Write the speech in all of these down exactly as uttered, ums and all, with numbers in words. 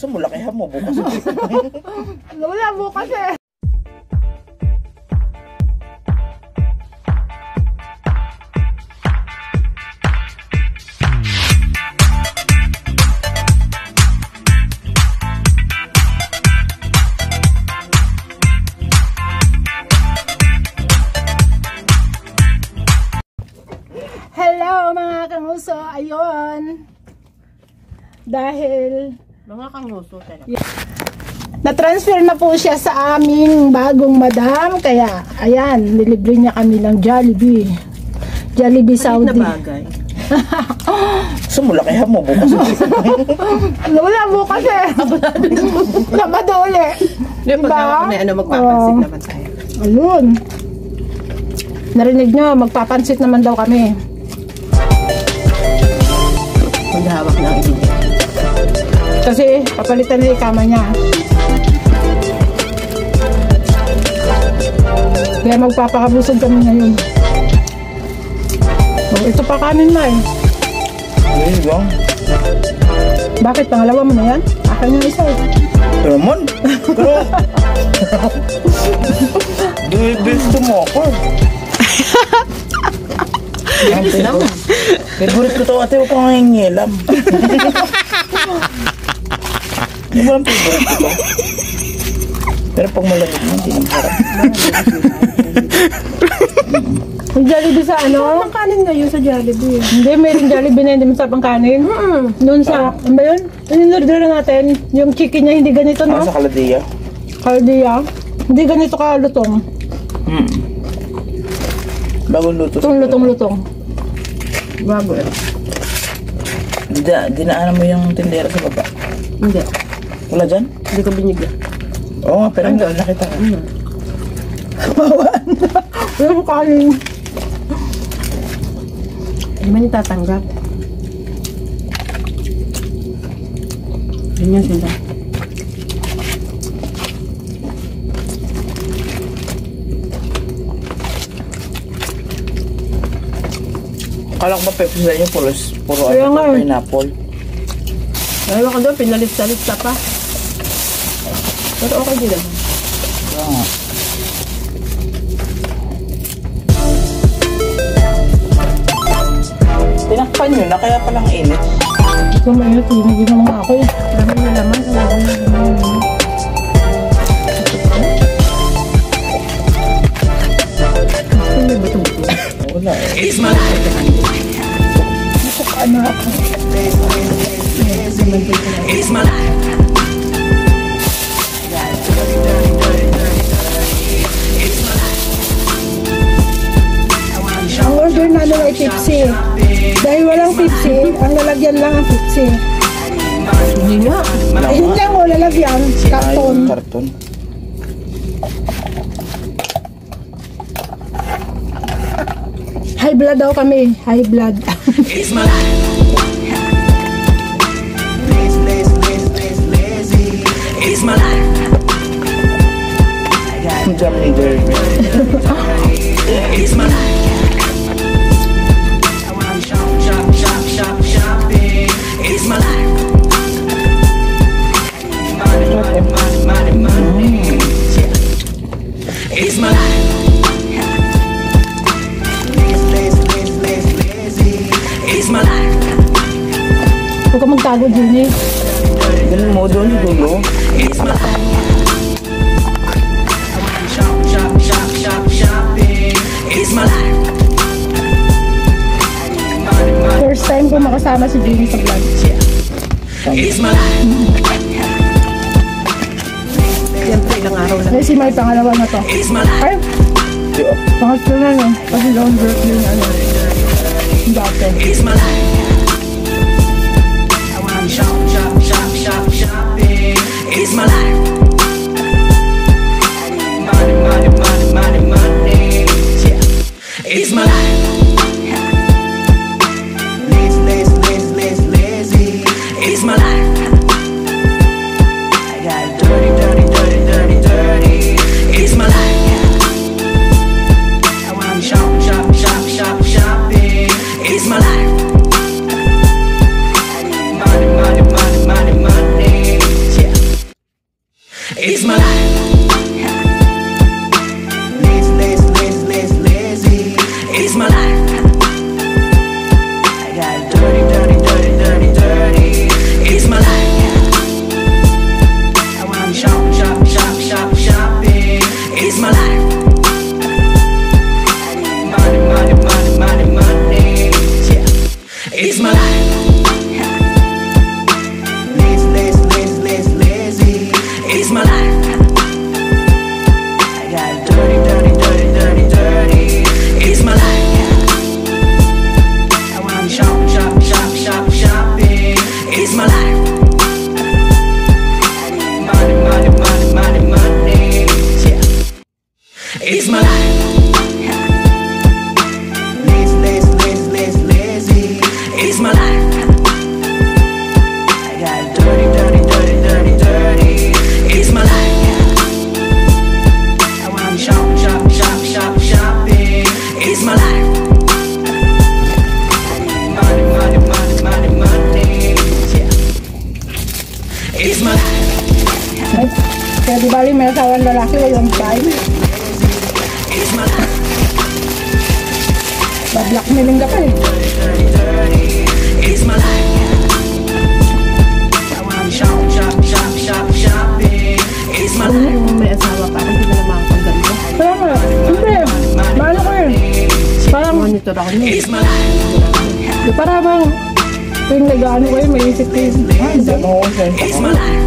Sumulakihan mo bukas. Wala bukas eh. Hello mga kanguso, ayun. Dahil mga kanguso talaga. Na-transfer na po siya sa aming bagong madam, kaya ayan, nilibre niya kami ng Jollibee. Jollibee Saudi. Na bagay. Sumulakihan mo bukas. Wala bukas eh. Sabado ulit. Diba? Pag may ano magpapansin naman tayo. Ayun. Narinig nyo, magpapansit naman daw kami. Maghahawak ng ibig. Kasi papalitan na yung kama niya. Kaya magpapakabusog kami ngayon. Oh, ito pa kanin na eh. Ayun lang. Bakit? Pangalawa mo na yan? Akin yung isa eh. Pero mon. Pero. Gusto mo ako. Yan naman. Favorite ko to ate, huwag kang nangingilam. Hindi mo lang favorite ko to. Pero pag malamig mo, hindi naman harap. Ang Jollibee sa ano? Ang kanin ngayon sa Jollibee. Hindi, mayroong Jollibee na hindi masarap ang kanin. Hmm. Doon sa, ano ba yun? Ano yung order natin? Yung chicken niya hindi ganito, no? Ako sa Caldia. Caldia. Hindi ganito kalutong. Hmm. Bagong luto. Itong lutong-lutong. Bago eh. Dina, dinaanan mo yung tindera sa baba. Hindi. Wala dyan? Hindi ko binigyan. Oo nga, pero hindi. Nakita ka. Mm. Bawaan na. Yung kanin. Hindi man yung tatanggap. Ganyan sila. Akala ko ba Pepsi sa inyo, puro, puro Kaya ano, nga eh. pineapple. Ayaw ko doon, pinalista-lista pa. Pero okay din naman. Kaya nga. Tinakpan nyo na, kaya palang init. Ito mainit, hindi naman ako eh. Dami na laman. May bato-bato. Wala eh. It's my life. Ano ako? It's my life. Ang order namin ay Pepsi. Dahil walang Pepsi, ang lalagyan lang ang Pepsi. Hindi nga. Eh, hindi lang o lalagyan. Karton. Ay, karton. High blood daw kami. High blood. It's my life. Lazy, lazy, lazy, lazy, lazy. It's my life. Ang jam leader. It's my life. I wanna shop, shop, shop, shop, shopping. It's my life. Money, money, money, money, money. It's my life. Lazy, lazy, lazy, lazy, lazy. It's my life. Huwag ka magtago din eh. Ganun mo doon, dulo. It's my life. I wanna shop, shop, shop, shop, shopping. It's my life. Money, money. First time ko makasama si Jenny sa vlog. It's my life. Siyempre, ilang araw lang. Eh, si May pangalawa na to. It's my life. Ay, Di ba? pangatlo na no. Kasi long birthday na ano. Dati. It's my life. I wanna shop, shop, shop, shop, shopping. It's my life. Money, money, money, money, money. Yeah. It's my life. Lazy, lazy, lazy, lazy, lazy. It's my life. I got dirty, dirty, dirty, dirty, dirty. It's my life. I wanna shop, shop, shop, shop, shopping. It's my life. It's my life. Ay, kaya di bali may asawang lalaki, walang time. It's my life. Ba-blackmailing ka pa eh. It's my life. I wanna shop, shop, shop, shop, shopping. It's my life. Kung may asawa pa, hindi na naman ang ganito. Kaya nga, hindi. Paano ko eh? Parang, Monitor ako niya. It's my life. di para bang, tuwing nag-ano ko eh, may isip ko yun. Ah, Hindi mo consent It's ako. my life.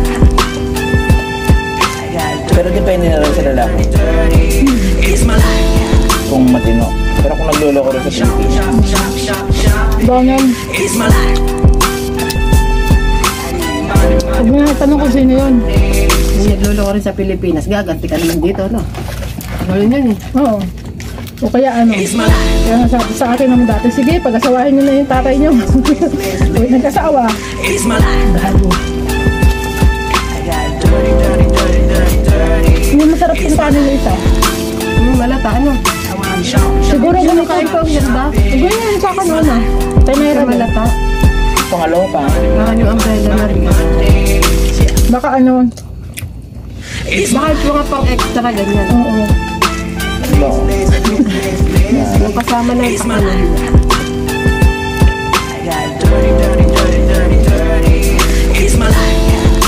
Pero depende na rin sa lalaki. It's my life. Kung matino. Pero kung nagluloko rin sa Pilipinas. Shop, shop, shop, shopping. ganyan. It's my life. Huwag mo na tanong kung sino yun. Yung nagluloko rin sa Pilipinas, gaganti ka naman dito, no? Gawin yun eh. Oo. O kaya ano, It's my life. kaya nasabi sa akin naman dati, sige, pag-asawahin nyo na yung tatay nyo. Uy, nagkasawa. It's my life. Bago. Dirty, dirty, dirty, dirty, dirty. Hindi masarap yung kanin yung isa. Hmm, malata, ano? I wanna shop, shop. Siguro Yung ganun kain ka. ko, yan ba? Ganyan sa akin ano. Tenera Yung din. malata. Pangalawa pa. Baka yung umbrella na rin. Baka ano. It's my Baka yung mga pang extra ganyan. Oo. Ano? Yung kasama na yung pakanan. dirty, dirty, dirty, dirty, dirty. It's my life.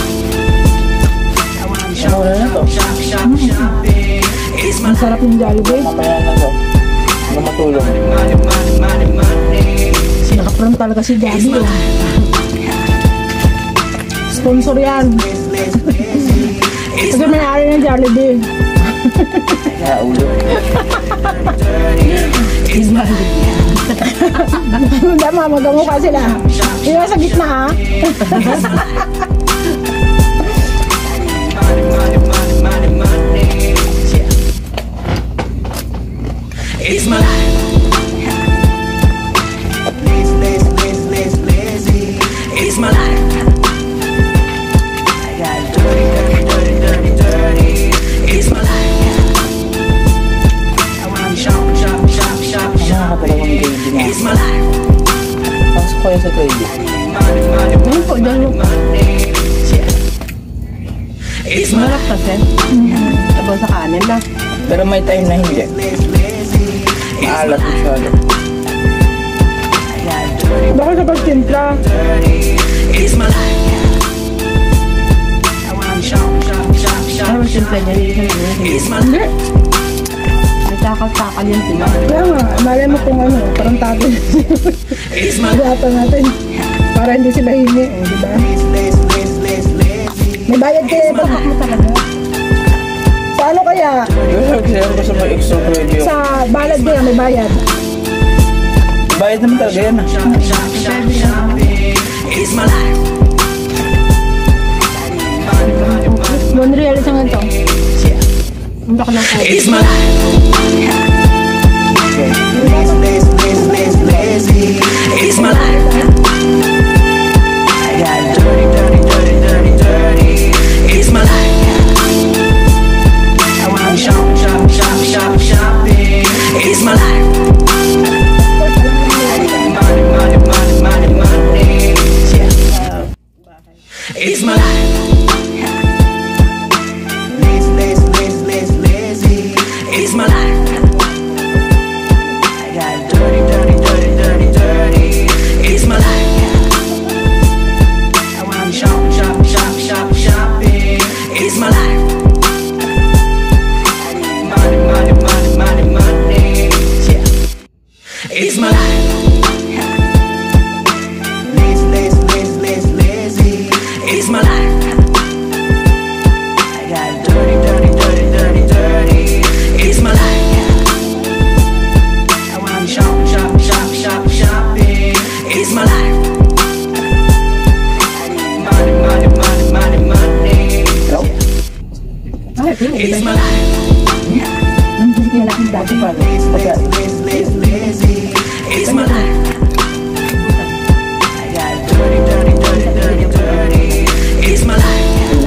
I wanna shop, Ano na to? shop, shop, shopping. It's my Ang sarap yung Jollibee. Mamaya na to. Ano matulog? money, money, money, money. Nakapram talaga si Gabi. Oh. Sponsor yan. Kasi may-ari ng Jollibee. Kaya ulo. Hindi, mamagamo ka sila. Hindi na sa gitna ha. Money, money, money, money, money. Yeah. It's my life. Lazy, lazy, lazy, lazy, lazy. It's my life. I got dirty, dirty, dirty, dirty, dirty. It's my life. I wanna shop, shop, shop, shop, Ano shop. ka talagang baby na? It's my life. Pasok ko yan sa baby. Money, money, Ayun po, dyan mo. money. Yeah. It's my Malak kasi. Sabaw sa kanin na. Pero may time na hindi. Maalat masyado. Baka sa pagtimpla. It's my life. I wanna shop, shop, shop, shop. Ano yung simple niya? Hindi siya nila. It's my Hindi. life. May takal-takal yun sila. Kaya nga, malay mo kung ano, parang tago. It's my Gata natin. Para hindi sila hingi. O, diba? May bayad kayo ba? Bakit mo talaga? Sa ano kaya? Pero kasi ako gusto may extra preview. Sa balad kaya may bayad. Bayad naman talaga yan ah. It's my life. One real isang ito. Ang baka ng kain. It's my life. It's my life. I got dirty, dirty, dirty, dirty, dirty. It's my life. I wanna shop, shop, shop, shop, shopping. It's my life. Money, money, money, money, money. Yeah. It's my life. Lazy, lazy, lazy, lazy, lazy. It's my life. I got dirty, dirty, dirty, dirty, dirty. It's my life. I wanna shop, shop, shop, shop, shopping. It's my life. Money, money, money, money, money. Yeah. It's my life. Lazy, lazy, lazy, lazy, lazy. It's my life. I got dirty, dirty, dirty, dirty, dirty. It's my life. I wanna shop, shop, shop, shop, shopping. It's my life. Money, money, money, money, money. Ay, pwede. It's my life. Hindi kaya natin dati pa. Lazy, lazy, lazy, lazy, lazy. It's my life. I got dirty, dirty, dirty, dirty, dirty. It's my life.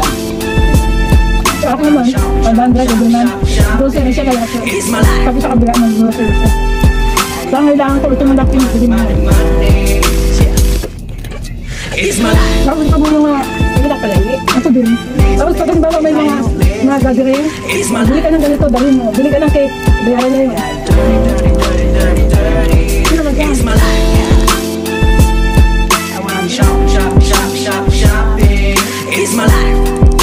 Sa akin naman, five hundred o doon grocery siya kaya siya. It's my life. Sabi sa kabila ng grocery siya. So, ang kailangan ko ito malaki yung pwede mo. Money, yeah. It's my life. Tapos ka muna nga, Hindi na pala, hindi. din. Tapos pag halimbawa may mga mga gathering, bili ka ng ganito, dalhin mo. Bili ka ng cake, bayaran niya yun. Ano naman yan? Shop, shop, shop, shop, shopping. It's my life.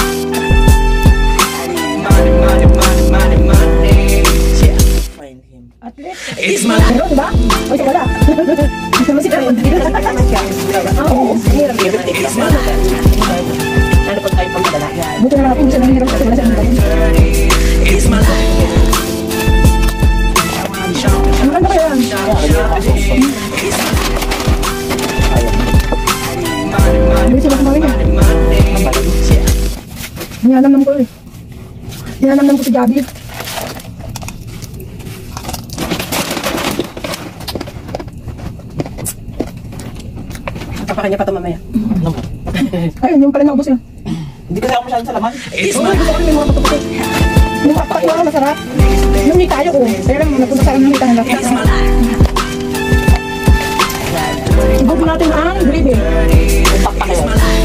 Money, money, money, money, money. Yeah. Find him. At least, It's my life. meron, diba? O, siya wala. Gusto mo si Karin? Oo, hirap. It's my life. Ano po tayo pagdala? Buti na lang ako, hindi siya nanghirap kasi wala siya nanghirap. It's my life. Shop, Ang ganda kaya yan. shop, shopping. It's my life. Money, money, Hindi sila kumain eh. money, money. Yeah. Niyanamnam ko eh. Niyanamnam ko si Gabi. Papakain niya pa ito mamaya. Ayun, yung pala naubos yun. Hindi kasi ako masyadong sa laman. It's Oo, my gusto ko rin may mga putok-putok. Yung kapakaiwa masarap. Yung may tayo ko. Kaya lang, napunta sa akin ng hitang lang. It's my life. Ibuto natin ang gravy. It's my life.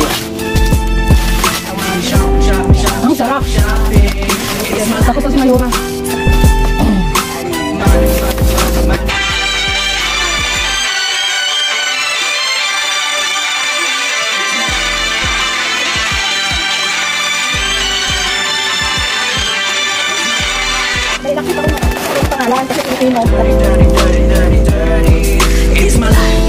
Shop, shop, shop, Ang sarap. shopping. It's my life. Tapos sa si Mayura. May nakita ko na yung pangalan kasi Pilipino. Dirty, dirty, dirty, dirty. It's my life.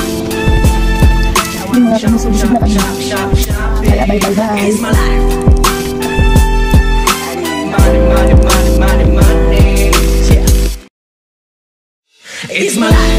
Yung mga sumusubsub na kami. Shop, shop, shopping. Kaya bye bye bye. It's my life. Money, money, money, money, money. Yeah. It's my life.